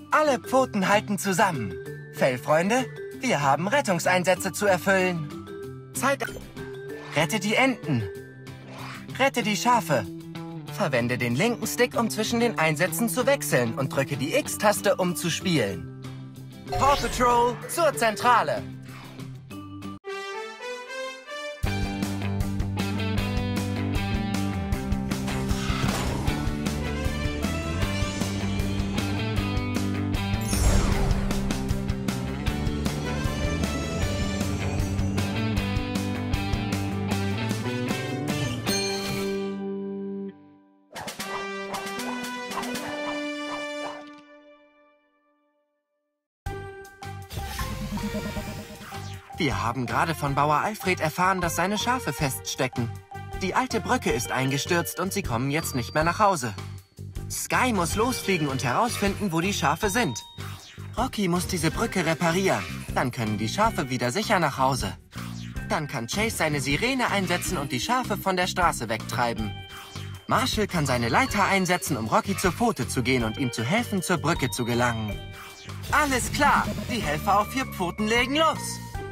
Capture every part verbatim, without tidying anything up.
Alle Pfoten halten zusammen. Fellfreunde, wir haben Rettungseinsätze zu erfüllen. Zeit... Rette die Enten. Rette die Schafe. Verwende den linken Stick, um zwischen den Einsätzen zu wechseln und drücke die X-Taste, um zu spielen. Paw Patrol zur Zentrale. Wir haben gerade von Bauer Alfred erfahren, dass seine Schafe feststecken. Die alte Brücke ist eingestürzt und sie kommen jetzt nicht mehr nach Hause. Sky muss losfliegen und herausfinden, wo die Schafe sind. Rocky muss diese Brücke reparieren. Dann können die Schafe wieder sicher nach Hause. Dann kann Chase seine Sirene einsetzen und die Schafe von der Straße wegtreiben. Marshall kann seine Leiter einsetzen, um Rocky zur Pfote zu gehen und ihm zu helfen, zur Brücke zu gelangen. Alles klar, die Helfer auf vier Pfoten legen los.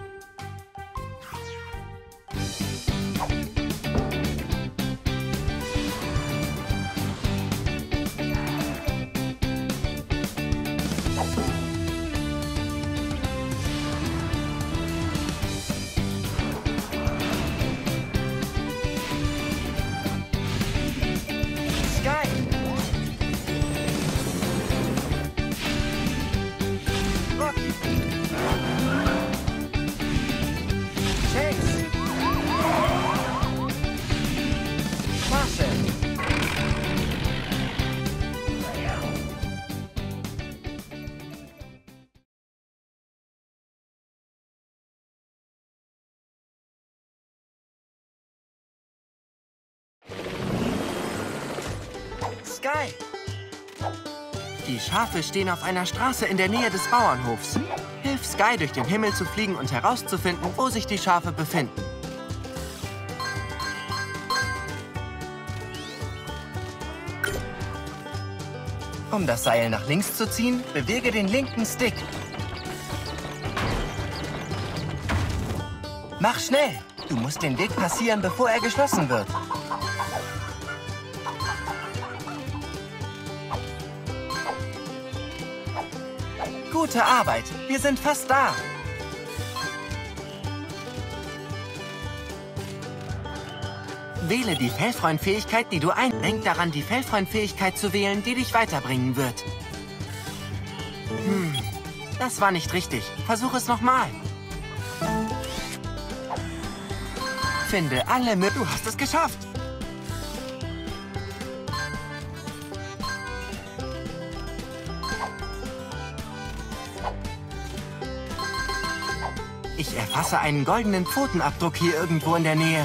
Sky! Die Schafe stehen auf einer Straße in der Nähe des Bauernhofs. Hilf Sky, durch den Himmel zu fliegen und herauszufinden, wo sich die Schafe befinden. Um das Seil nach links zu ziehen, bewege den linken Stick. Mach schnell! Du musst den Weg passieren, bevor er geschlossen wird. Gute Arbeit. Wir sind fast da. Wähle die Fellfreund-Fähigkeit, die du ein... Denk daran, die Fellfreund-Fähigkeit zu wählen, die dich weiterbringen wird. Hm, das war nicht richtig. Versuch es nochmal. Finde alle Mü... Du hast es geschafft. Ich erfasse einen goldenen Pfotenabdruck hier irgendwo in der Nähe.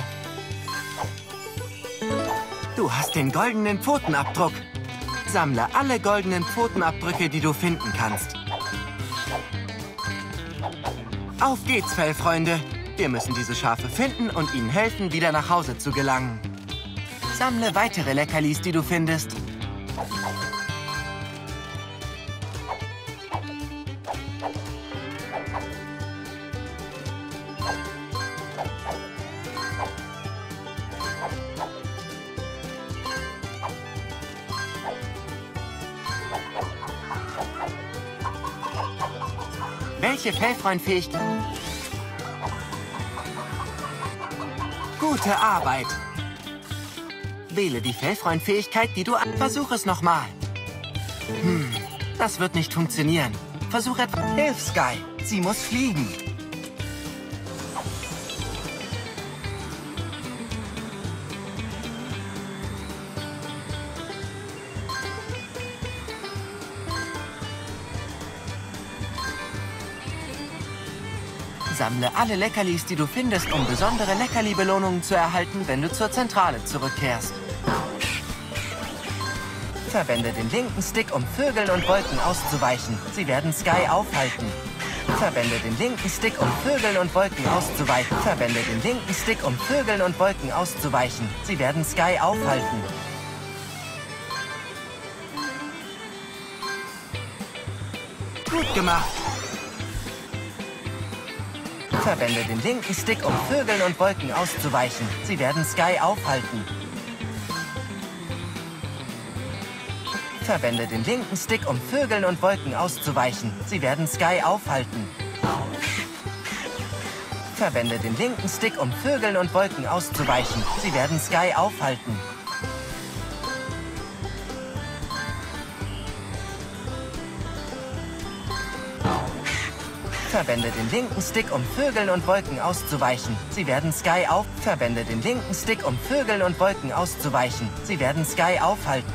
Du hast den goldenen Pfotenabdruck. Sammle alle goldenen Pfotenabdrücke, die du finden kannst. Auf geht's, Fellfreunde. Wir müssen diese Schafe finden und ihnen helfen, wieder nach Hause zu gelangen. Sammle weitere Leckerlis, die du findest. Welche Fellfreund-Fähigkeit? Gute Arbeit. Wähle die Fellfreund-Fähigkeit, die du an... Versuch es nochmal. Hm, das wird nicht funktionieren. Versuch etwas... Hilf Sky. Sie muss fliegen. Sammle alle Leckerlis, die du findest, um besondere Leckerli-Belohnungen zu erhalten, wenn du zur Zentrale zurückkehrst. Verwende den linken Stick, um Vögeln und Wolken auszuweichen. Sie werden Sky aufhalten. Verwende den linken Stick, um Vögeln und Wolken auszuweichen. Verwende den linken Stick, um Vögeln und Wolken auszuweichen. Sie werden Sky aufhalten. Gut gemacht. Verwende den linken Stick, um Vögeln und Wolken auszuweichen. Sie werden Sky aufhalten. Verwende den linken Stick, um Vögeln und Wolken auszuweichen. Sie werden Sky aufhalten. Verwende den linken Stick, um Vögeln und Wolken auszuweichen. Sie werden Sky aufhalten. Verwende den linken Stick, um Vögeln und Wolken auszuweichen. Sie werden Sky auf. Verwende den linken Stick, um Vögeln und Wolken auszuweichen. Sie werden Sky aufhalten.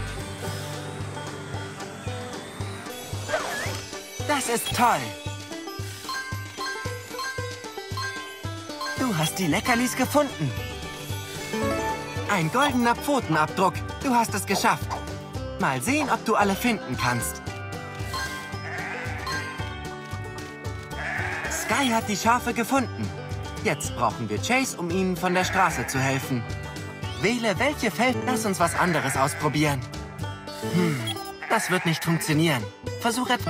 Das ist toll. Du hast die Leckerlis gefunden. Ein goldener Pfotenabdruck. Du hast es geschafft. Mal sehen, ob du alle finden kannst. Sky hat die Schafe gefunden. Jetzt brauchen wir Chase, um ihnen von der Straße zu helfen. Wähle, welche Feld. Lass uns was anderes ausprobieren. Hm, das wird nicht funktionieren. Versuch etwas.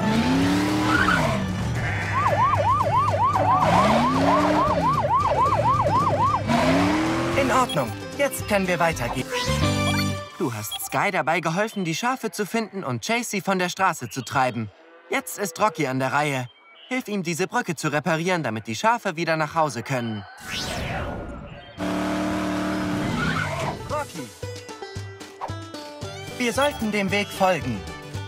In Ordnung. Jetzt können wir weitergehen. Du hast Sky dabei geholfen, die Schafe zu finden und Chase sie von der Straße zu treiben. Jetzt ist Rocky an der Reihe. Hilf ihm, diese Brücke zu reparieren, damit die Schafe wieder nach Hause können. Rocky! Wir sollten dem Weg folgen.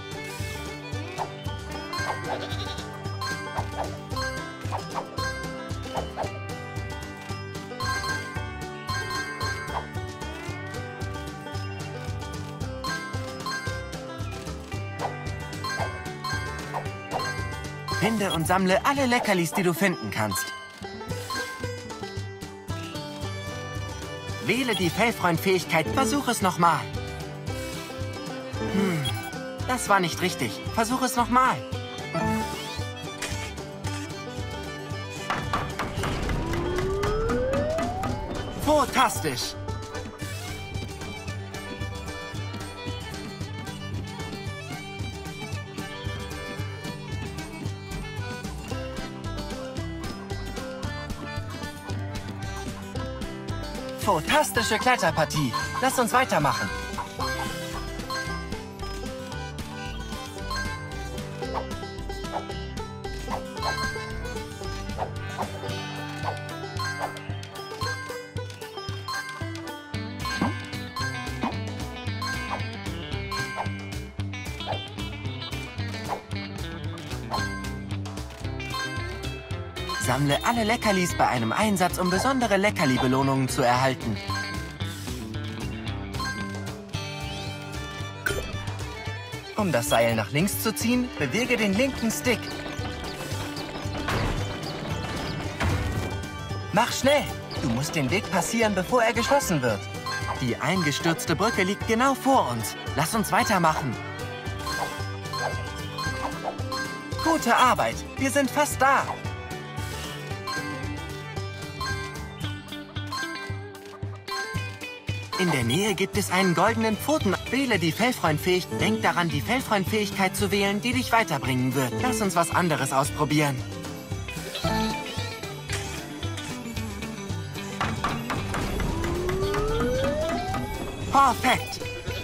Finde und sammle alle Leckerlis, die du finden kannst. Wähle die Fellfreund-Fähigkeit. Versuch es nochmal. Hm, das war nicht richtig. Versuch es nochmal. Fantastisch! Fantastische Kletterpartie. Lass uns weitermachen. Sammle alle Leckerlis bei einem Einsatz, um besondere Leckerli-Belohnungen zu erhalten. Um das Seil nach links zu ziehen, bewege den linken Stick. Mach schnell! Du musst den Weg passieren, bevor er geschlossen wird. Die eingestürzte Brücke liegt genau vor uns. Lass uns weitermachen. Gute Arbeit! Wir sind fast da! In der Nähe gibt es einen goldenen Pfoten. Wähle die Fellfreund-Fähigkeit. Denk daran, die Fellfreund-Fähigkeit zu wählen, die dich weiterbringen wird. Lass uns was anderes ausprobieren. Perfekt!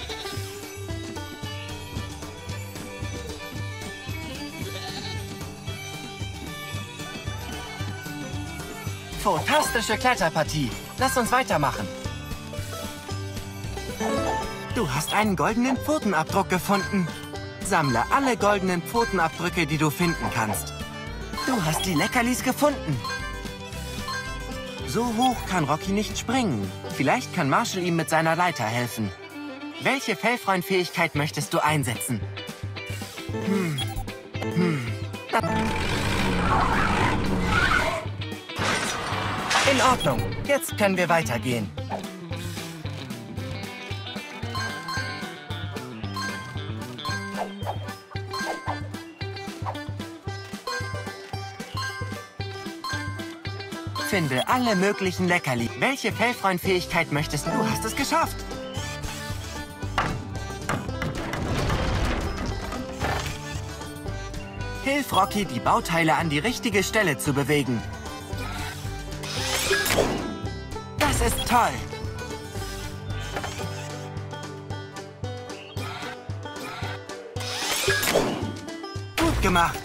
Fantastische Kletterpartie. Lass uns weitermachen. Du hast einen goldenen Pfotenabdruck gefunden. Sammle alle goldenen Pfotenabdrücke, die du finden kannst. Du hast die Leckerlis gefunden. So hoch kann Rocky nicht springen. Vielleicht kann Marshall ihm mit seiner Leiter helfen. Welche Fellfreund-Fähigkeit möchtest du einsetzen? Hm. Hm. In Ordnung. Jetzt können wir weitergehen. Finde alle möglichen Leckerli. Welche Fellfreund-Fähigkeit möchtest du? Du hast es geschafft. Hilf Rocky, die Bauteile an die richtige Stelle zu bewegen. Das ist toll! Gut gemacht!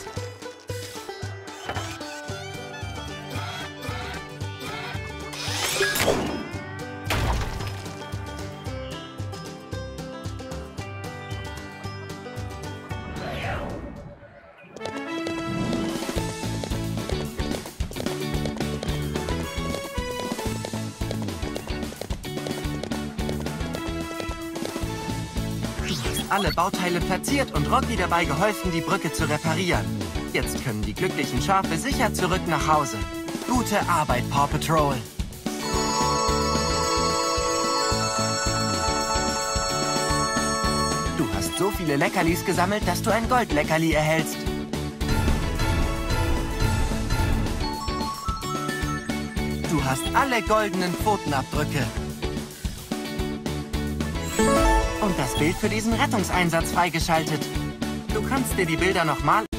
Alle Bauteile platziert und Rocky dabei geholfen, die Brücke zu reparieren. Jetzt können die glücklichen Schafe sicher zurück nach Hause. Gute Arbeit, Paw Patrol! Du hast so viele Leckerlis gesammelt, dass du ein Goldleckerli erhältst. Du hast alle goldenen Pfotenabdrücke. Und das Bild für diesen Rettungseinsatz freigeschaltet. Du kannst dir die Bilder nochmal